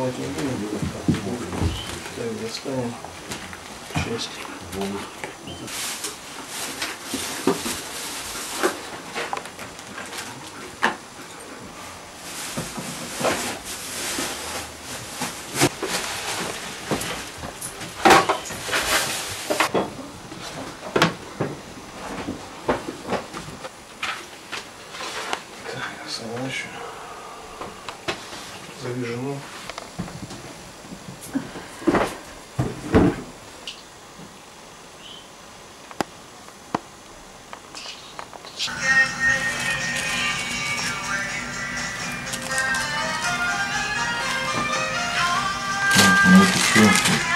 снимать не будем. Так, достанем часть. Завяжено. Ну это что?